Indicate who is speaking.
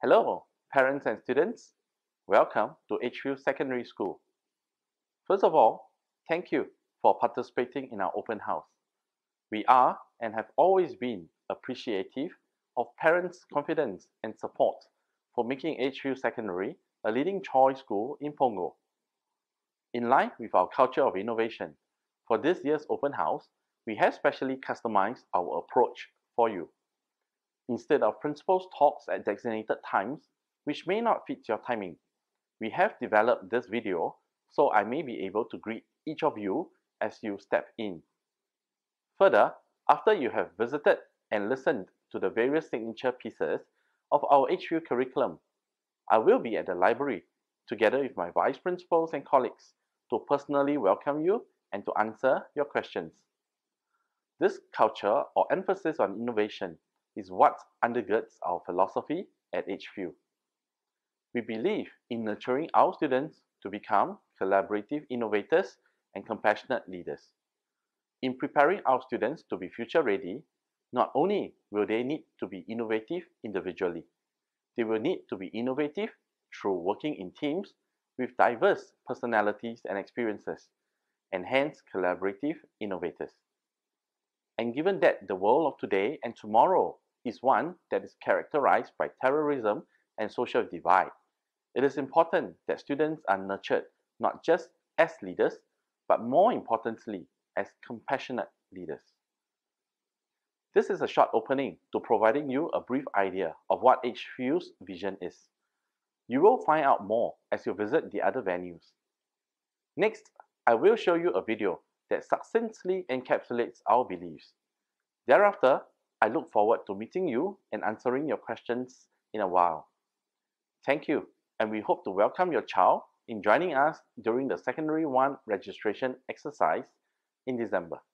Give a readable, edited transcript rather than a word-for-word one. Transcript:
Speaker 1: Hello, parents and students. Welcome to Edgefield Secondary School. First of all, thank you for participating in our open house. We are and have always been appreciative of parents' confidence and support for making Edgefield Secondary a leading choice school in Punggol. In line with our culture of innovation, for this year's open house, we have specially customized our approach for you. Instead of principals' talks at designated times, which may not fit your timing, we have developed this video so I may be able to greet each of you as you step in. Further, after you have visited and listened to the various signature pieces of our HU curriculum, I will be at the library together with my vice principals and colleagues to personally welcome you and to answer your questions. This culture or emphasis on innovation is what undergirds our philosophy at Edgefield. We believe in nurturing our students to become collaborative innovators and compassionate leaders. In preparing our students to be future ready, not only will they need to be innovative individually, they will need to be innovative through working in teams with diverse personalities and experiences, and hence collaborative innovators. And given that the world of today and tomorrow is one that is characterized by terrorism and social divide, it is important that students are nurtured not just as leaders, but more importantly, as compassionate leaders. This is a short opening to providing you a brief idea of what Edgefield's vision is. You will find out more as you visit the other venues. Next, I will show you a video that succinctly encapsulates our beliefs. Thereafter, I look forward to meeting you and answering your questions in a while. Thank you, and we hope to welcome your child in joining us during the Secondary 1 registration exercise in December.